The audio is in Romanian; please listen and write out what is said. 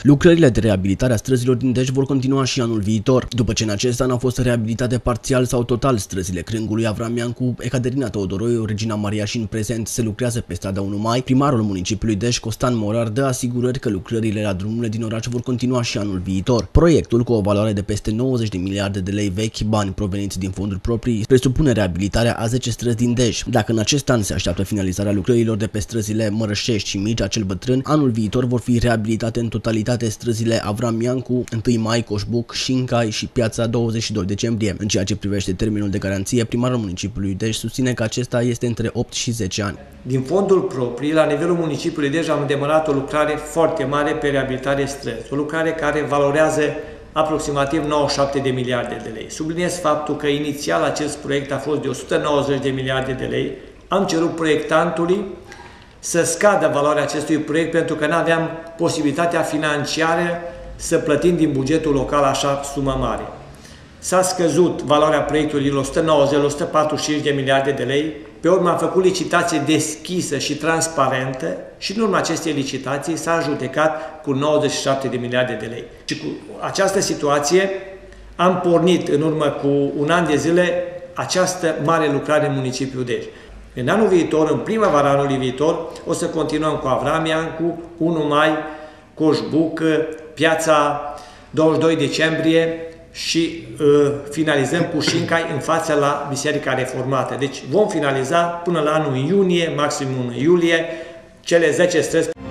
Lucrările de reabilitare a străzilor din Dej vor continua și anul viitor. După ce în acest an au fost reabilitate parțial sau total străzile Crângului, Avram Iancu, Ecaterina Teodoroiu, Regina Maria și în prezent se lucrează pe strada 1 Mai, primarul municipiului Dej, Costan Morar, dă asigurări că lucrările la drumurile din oraș vor continua și anul viitor. Proiectul, cu o valoare de peste 90 de miliarde de lei vechi, bani proveniți din fonduri proprii, presupune reabilitarea a 10 străzi din Dej. Dacă în acest an se așteaptă finalizarea lucrărilor de pe străzile Mărășești și Mircea cel Bătrân, anul viitor vor fi reabilitate în totalitate străzile Avram Iancu, 1 Mai, Coșbuc, Șincai și Piața 22 decembrie. În ceea ce privește termenul de garanție, primarul municipiului Dej susține că acesta este între 8 și 10 ani. Din fondul proprii, la nivelul municipiului Dej am demarat o lucrare foarte mare pe reabilitare străzi, o lucrare care valorează aproximativ 97 de miliarde de lei. Subliniez faptul că inițial acest proiect a fost de 190 de miliarde de lei. Am cerut proiectantului să scadă valoarea acestui proiect pentru că nu aveam posibilitatea financiară să plătim din bugetul local așa sumă mare. S-a scăzut valoarea proiectului la 190-145 de miliarde de lei, pe urmă am făcut licitație deschisă și transparentă și în urma acestei licitații s-a judecat cu 97 de miliarde de lei. Și cu această situație am pornit în urmă cu un an de zile această mare lucrare în municipiul Dej. În anul viitor, în primăvara anului viitor, o să continuăm cu Avram Iancu, 1 Mai, Coșbuc, Piața 22 decembrie și finalizăm cu Șincai în fața la Biserica Reformată. Deci vom finaliza până la anul iunie, maximum în iulie, cele 10 străzi.